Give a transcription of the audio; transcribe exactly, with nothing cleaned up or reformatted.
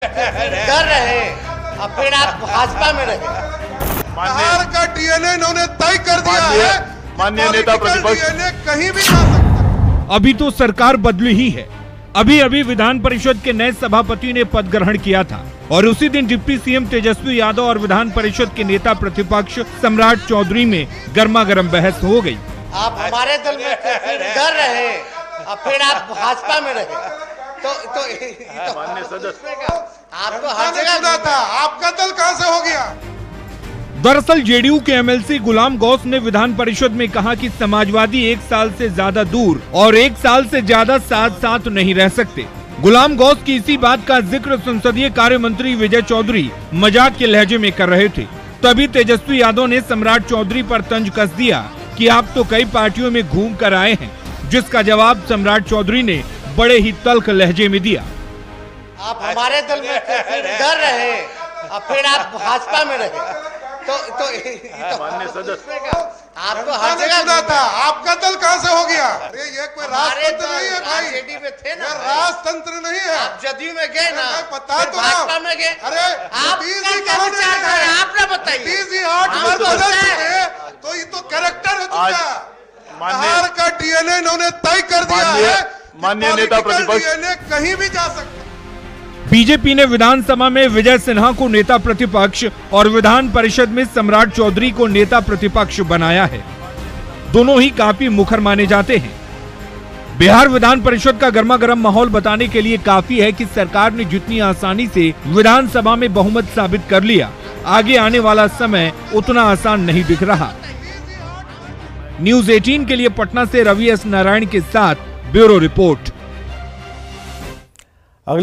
कर रहे अब फिर आप भाजपा में रहे। बिहार का डीएनए इन्होंने तय कर दिया है। माननीय नेता प्रतिपक्ष कहीं भी जा सकता। अभी तो सरकार बदली ही है। अभी अभी विधान परिषद के नए सभापति ने पद ग्रहण किया था और उसी दिन डिप्टी सीएम तेजस्वी यादव और विधान परिषद के नेता प्रतिपक्ष सम्राट चौधरी में गर्मा गर्म बहस हो गई। आप हमारे दल में कर रहे अब फिर आप भाजपा में रहे तो तो, तो माननीय सदस्य आपको हर जगह था। आपका दल कहां से हो गया? दरअसल जेडीयू के एमएलसी गुलाम गौस ने विधान परिषद में कहा कि समाजवादी एक साल से ज्यादा दूर और एक साल से ज्यादा साथ साथ नहीं रह सकते। गुलाम गौस की इसी बात का जिक्र संसदीय कार्य मंत्री विजय चौधरी मजाक के लहजे में कर रहे थे। तभी तेजस्वी यादव ने सम्राट चौधरी पर तंज कस दिया कि आप तो कई पार्टियों में घूम कर आए हैं, जिसका जवाब सम्राट चौधरी ने बड़े ही तल्ख लहजे में दिया। आप हमारे दल में कर रहे अब फिर आप भाजपा में रहे तो तो, तो माननीय सदस्य आपको हर जगह था। आपका दल कहां से हो गया? अरे ये कोई राजतंत्र नहीं है भाई। जेडी में थे ना, राजतंत्र नहीं है। आप जदयू में गए ना, पता तो भाजपा में गए। अरे आप क्या विचार है आप ना बताइए। आठ बार बदल चुके तो ये तो कैरेक्टर हो चुका। बिहार का डीएनए इन्होंने तय कर दिया है। माननीय नेता प्रतिपक्ष डीएनए कहीं भी जा सकता। बीजेपी ने विधानसभा में विजय सिन्हा को नेता प्रतिपक्ष और विधान परिषद में सम्राट चौधरी को नेता प्रतिपक्ष बनाया है। दोनों ही काफी मुखर माने जाते हैं। बिहार विधान परिषद का गर्मा गर्म माहौल बताने के लिए काफी है कि सरकार ने जितनी आसानी से विधानसभा में बहुमत साबित कर लिया, आगे आने वाला समय उतना आसान नहीं दिख रहा। न्यूज़ अठारह के लिए पटना से रवि एस नारायण के साथ ब्यूरो रिपोर्ट।